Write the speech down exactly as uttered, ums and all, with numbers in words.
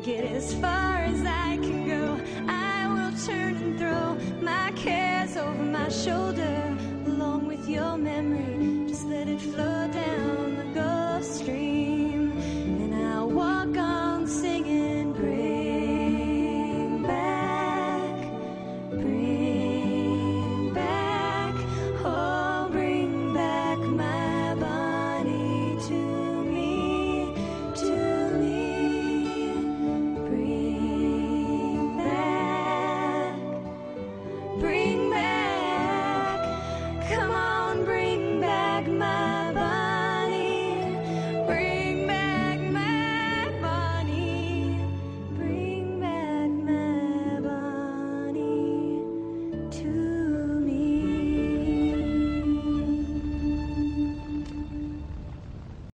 it as far as I can go. I will turn and throw my cares over my shoulder, along with your memory. Just let it flow.